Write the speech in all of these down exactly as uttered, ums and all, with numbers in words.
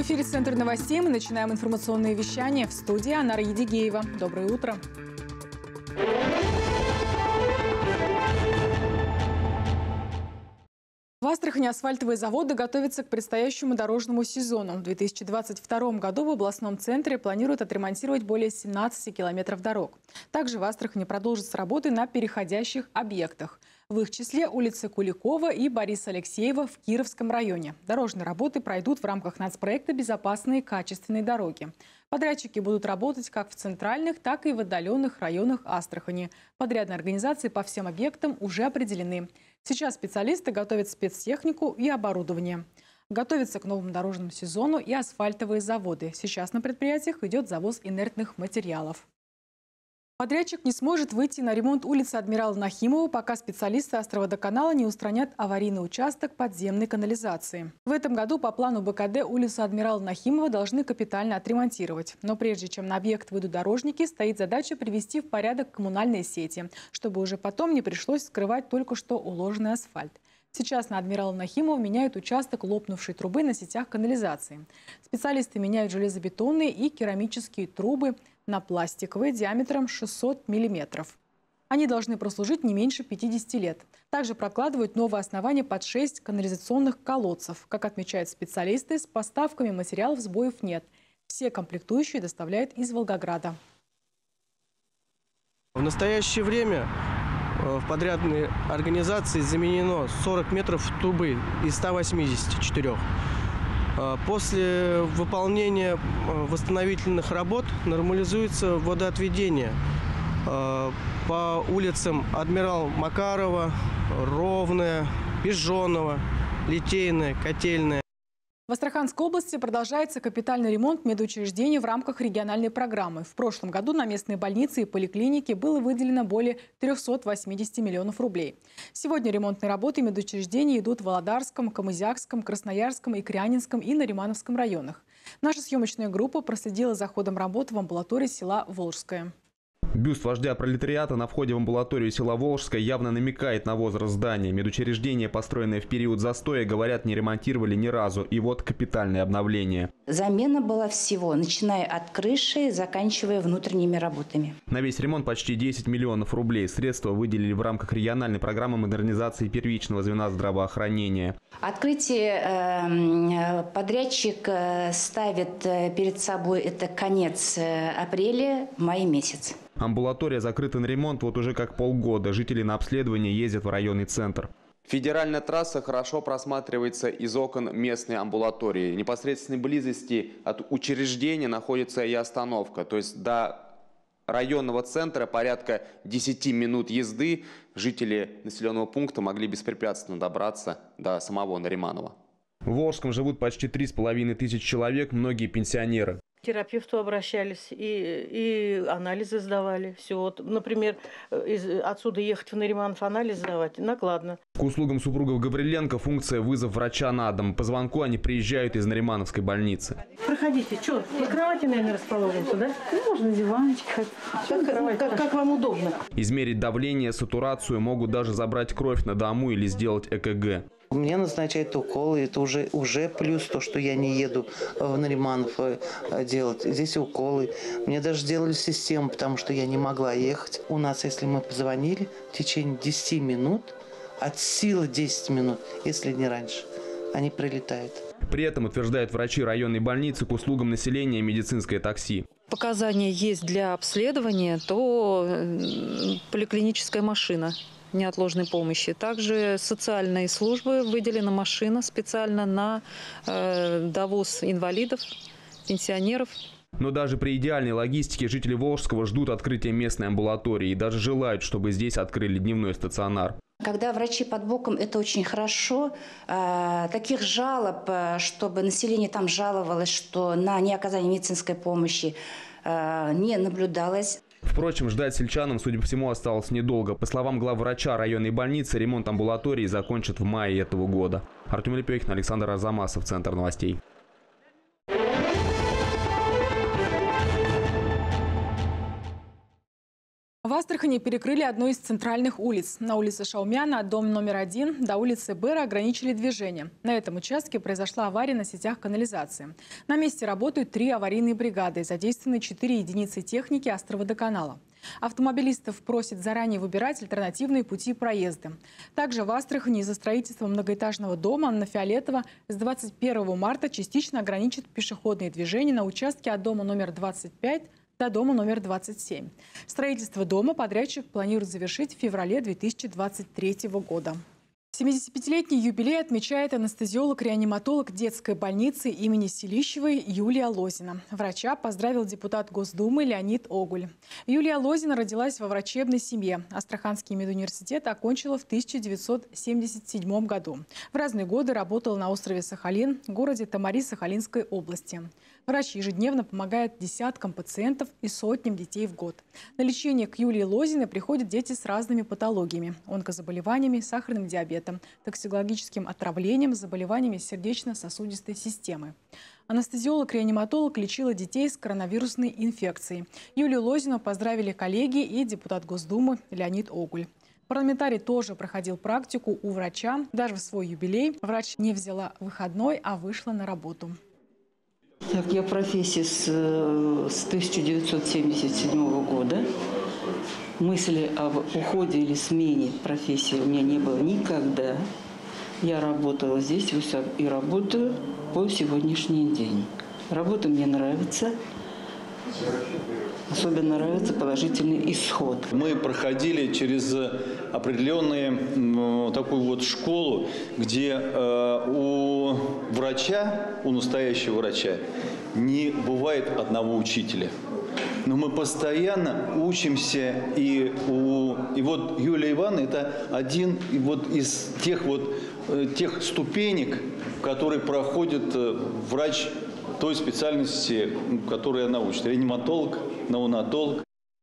эфире «Центр новостей». Мы начинаем информационное вещание. В студии Анара Едигеева. Доброе утро. В Астрахани асфальтовые заводы готовятся к предстоящему дорожному сезону. В две тысячи двадцать втором году в областном центре планируют отремонтировать более семнадцати километров дорог. Также в Астрахани продолжатся работы на переходящих объектах. В их числе улицы Куликова и Бориса Алексеева в Кировском районе. Дорожные работы пройдут в рамках нацпроекта «Безопасные качественные дороги». Подрядчики будут работать как в центральных, так и в отдаленных районах Астрахани. Подрядные организации по всем объектам уже определены. Сейчас специалисты готовят спецтехнику и оборудование. Готовятся к новому дорожному сезону и асфальтовые заводы. Сейчас на предприятиях идет завоз инертных материалов. Подрядчик не сможет выйти на ремонт улицы Адмирала Нахимова, пока специалисты Островодоканала не устранят аварийный участок подземной канализации. В этом году по плану бэ ка дэ улицу Адмирала Нахимова должны капитально отремонтировать. Но прежде чем на объект выйдут дорожники, стоит задача привести в порядок коммунальные сети, чтобы уже потом не пришлось скрывать только что уложенный асфальт. Сейчас на Адмирала Нахимова меняют участок лопнувшей трубы на сетях канализации. Специалисты меняют железобетонные и керамические трубы на пластиковые диаметром шестьсот миллиметров. Они должны прослужить не меньше пятидесяти лет. Также прокладывают новое основание под шесть канализационных колодцев. Как отмечают специалисты, с поставками материалов сбоев нет. Все комплектующие доставляют из Волгограда. В настоящее время в подрядной организации заменено сорок метров трубы из ста восьмидесяти четырёх. После выполнения восстановительных работ нормализуется водоотведение по улицам Адмирала Макарова, Ровная, Пижонова, Литейная, Котельная. В Астраханской области продолжается капитальный ремонт медучреждений в рамках региональной программы. В прошлом году на местные больницы и поликлиники было выделено более трёхсот восьмидесяти миллионов рублей. Сегодня ремонтные работы медучреждений идут в Володарском, Камызякском, Красноярском, Икрянинском и Наримановском районах. Наша съемочная группа проследила за ходом работ в амбулатории села Волжское. Бюст вождя пролетариата на входе в амбулаторию села Волжское явно намекает на возраст здания. Медучреждения, построенные в период застоя, говорят, не ремонтировали ни разу. И вот капитальное обновление. Замена была всего, начиная от крыши, заканчивая внутренними работами. На весь ремонт почти десять миллионов рублей. Средства выделили в рамках региональной программы модернизации первичного звена здравоохранения. Открытие э, подрядчик ставит перед собой это конец апреля, май месяц. Амбулатория закрыта на ремонт вот уже как полгода. Жители на обследование ездят в районный центр. Федеральная трасса хорошо просматривается из окон местной амбулатории. В непосредственной близости от учреждения находится и остановка. То есть до районного центра порядка десяти минут езды жители населенного пункта могли беспрепятственно добраться до самого Нариманова. В Волжском живут почти три с половиной тысячи человек, многие пенсионеры. К терапевту обращались и, и анализы сдавали. Все. Вот, например, из, отсюда ехать в Нариманов анализ сдавать накладно. К услугам супругов Гавриленко функция вызов врача на дом. По звонку они приезжают из Наримановской больницы. Проходите. Что, на кровати, наверное, расположимся, да? Ну, можно диванчик. Как, как, как, как вам удобно. Измерить давление, сатурацию, могут даже забрать кровь на дому или сделать э ка гэ. Мне назначают уколы, это уже, уже плюс то, что я не еду в Нариманов делать. Здесь уколы. Мне даже сделали систему, потому что я не могла ехать. У нас, если мы позвонили, в течение десяти минут, от силы десять минут, если не раньше, они прилетают. При этом, утверждают врачи районной больницы, к услугам населения медицинское такси. Показания есть для обследования, то поликлиническая машина неотложной помощи. Также социальные службы, выделена машина специально на э, довоз инвалидов, пенсионеров. Но даже при идеальной логистике жители Волжского ждут открытия местной амбулатории и даже желают, чтобы здесь открыли дневной стационар. Когда врачи под боком, это очень хорошо. Э, таких жалоб, чтобы население там жаловалось, что на неоказание медицинской помощи э, не наблюдалось. Впрочем, ждать сельчанам, судя по всему, осталось недолго. По словам главврача районной больницы, ремонт амбулатории закончат в мае этого года. Артем Лепехин, Александр Арзамасов, Центр новостей. В Астрахани перекрыли одну из центральных улиц. На улице Шаумяна от дома номер один до улицы Бэра ограничили движение. На этом участке произошла авария на сетях канализации. На месте работают три аварийные бригады. Задействованы четыре единицы техники Астроводоканала. Автомобилистов просят заранее выбирать альтернативные пути проезда. Также в Астрахани из-за строительства многоэтажного дома на Фиолетово с двадцать первого марта частично ограничат пешеходные движения на участке от дома номер двадцать пять до дома номер двадцать семь. Строительство дома подрядчик планирует завершить в феврале две тысячи двадцать третьего года. семидесятипятилетний юбилей отмечает анестезиолог-реаниматолог детской больницы имени Селищевой Юлия Лозина. Врача поздравил депутат Госдумы Леонид Огуль. Юлия Лозина родилась во врачебной семье. Астраханский медуниверситет окончила в тысяча девятьсот семьдесят седьмом году. В разные годы работала на острове Сахалин, городе Тамари Сахалинской области. Врач ежедневно помогает десяткам пациентов и сотням детей в год. На лечение к Юлии Лозиной приходят дети с разными патологиями – онкозаболеваниями, сахарным диабетом, токсикологическим отравлением, заболеваниями сердечно-сосудистой системы. Анестезиолог-реаниматолог лечила детей с коронавирусной инфекцией. Юлию Лозину поздравили коллеги и депутат Госдумы Леонид Огуль. Парламентарий тоже проходил практику у врача. Даже в свой юбилей врач не взяла выходной, а вышла на работу. Так, я в профессии с, с тысяча девятьсот семьдесят седьмого года. Мысли об уходе или смене профессии у меня не было никогда. Я работала здесь и работаю по сегодняшний день. Работа мне нравится. Особенно нравится положительный исход. Мы проходили через определенную такую вот школу, где э, у врача, у настоящего врача, не бывает одного учителя. Но мы постоянно учимся, и, у, и вот Юлия Ивановна – это один вот из тех, вот, тех ступенек, которые проходит врач той специальности, которой она учит. Реаниматолог, неонатолог.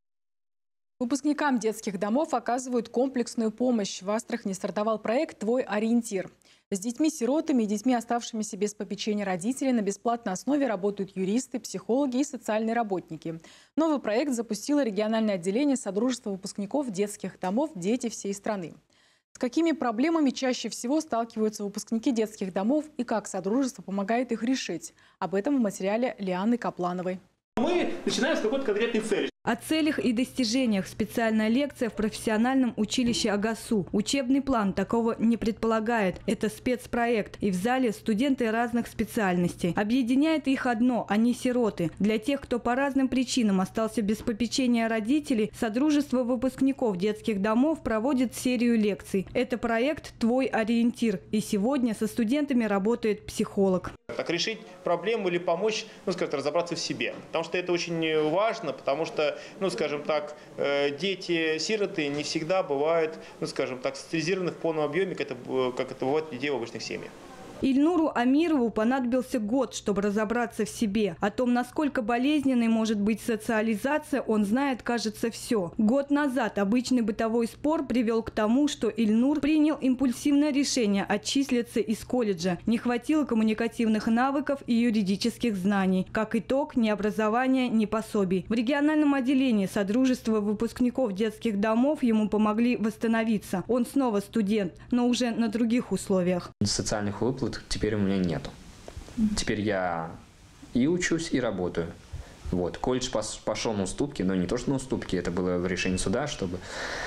Выпускникам детских домов оказывают комплексную помощь. В Астрахани стартовал проект «Твой ориентир». С детьми-сиротами и детьми, оставшимися без попечения родителей, на бесплатной основе работают юристы, психологи и социальные работники. Новый проект запустило региональное отделение Содружества выпускников детских домов «Дети всей страны». С какими проблемами чаще всего сталкиваются выпускники детских домов и как Содружество помогает их решить? Об этом в материале Лианы Каплановой. Мы начинаем с какой-то конкретной цели. О целях и достижениях специальная лекция в профессиональном училище АГАСУ. Учебный план такого не предполагает. Это спецпроект. И в зале студенты разных специальностей. Объединяет их одно – они сироты. Для тех, кто по разным причинам остался без попечения родителей, Содружество выпускников детских домов проводит серию лекций. Это проект «Твой ориентир». И сегодня со студентами работает психолог. Как решить проблему или помочь, ну, скажем, разобраться в себе. Потому что это очень важно, потому что, ну, скажем так, дети-сироты не всегда бывают, ну, скажем так, социализированы в полном объеме, как это, как это бывает у детей в обычных семьях. Ильнуру Амирову понадобился год, чтобы разобраться в себе. О том, насколько болезненной может быть социализация, он знает, кажется, все. Год назад обычный бытовой спор привел к тому, что Ильнур принял импульсивное решение отчислиться из колледжа. Не хватило коммуникативных навыков и юридических знаний. Как итог, ни образования, ни пособий. В региональном отделении Содружества выпускников детских домов ему помогли восстановиться. Он снова студент, но уже на других условиях. Социальных выплат теперь у меня нету. Теперь я и учусь, и работаю. Вот. Колледж пошел на уступки, но не то, что на уступки, это было в решении суда, чтобы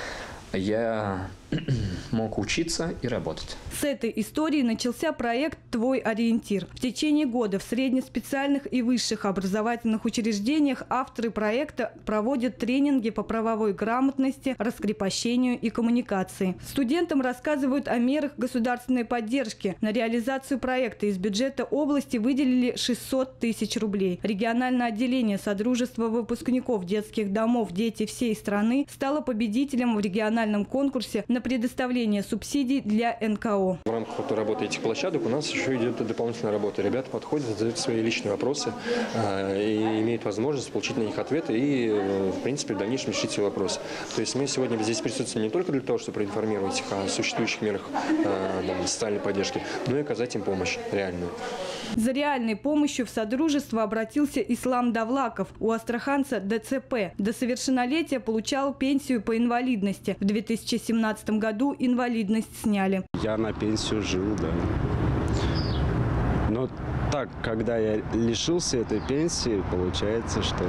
я мог учиться и работать. С этой истории начался проект «Твой ориентир». В течение года в среднеспециальных и высших образовательных учреждениях авторы проекта проводят тренинги по правовой грамотности, раскрепощению и коммуникации. Студентам рассказывают о мерах государственной поддержки. На реализацию проекта из бюджета области выделили шестьсот тысяч рублей. Региональное отделение Содружества выпускников детских домов «Дети всей страны» стало победителем в региональном конкурсе на на предоставление субсидий для эн ка о. В рамках вот работы этих площадок у нас еще идет дополнительная работа. Ребята подходят, задают свои личные вопросы э, и имеют возможность получить на них ответы и, э, в принципе, в дальнейшем решить все вопросы. То есть мы сегодня здесь присутствуем не только для того, чтобы проинформировать их о существующих мерах э, там, социальной поддержки, но и оказать им помощь реальную. За реальной помощью в Содружество обратился Ислам Давлаков. У астраханца дэ цэ пэ. До совершеннолетия получал пенсию по инвалидности. В две тысячи семнадцатом году инвалидность сняли. Я на пенсию жил, да. Но так, когда я лишился этой пенсии, получается, что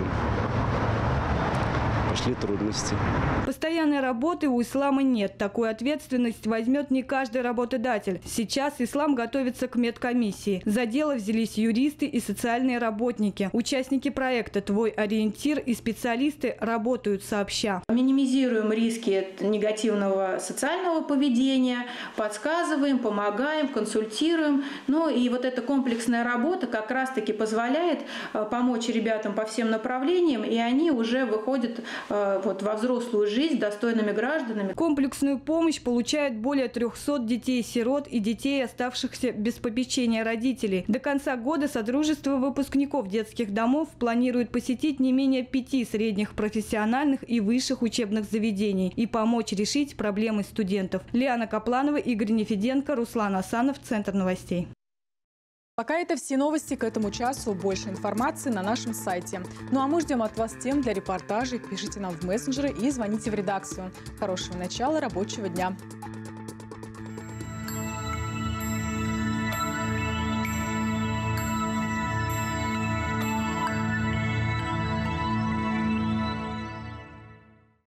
пошли трудности. Постоянной работы у Ислама нет. Такую ответственность возьмет не каждый работодатель. Сейчас Ислам готовится к медкомиссии. За дело взялись юристы и социальные работники. Участники проекта «Твой ориентир» и специалисты работают сообща. Минимизируем риски негативного социального поведения, подсказываем, помогаем, консультируем. Ну и вот эта комплексная работа как раз-таки позволяет помочь ребятам по всем направлениям, и они уже выходят вот, во взрослую жизнь достойными гражданами. Комплексную помощь получают более трёхсот детей-сирот и детей, оставшихся без попечения родителей. До конца года Содружество выпускников детских домов планирует посетить не менее пяти средних профессиональных и высших учебных заведений и помочь решить проблемы студентов. Лиана Капланова, Игорь Нефеденко, Руслан Асанов, Центр новостей. Пока это все новости к этому часу. Больше информации на нашем сайте. Ну а мы ждем от вас тем для репортажей. Пишите нам в мессенджеры и звоните в редакцию. Хорошего начала рабочего дня.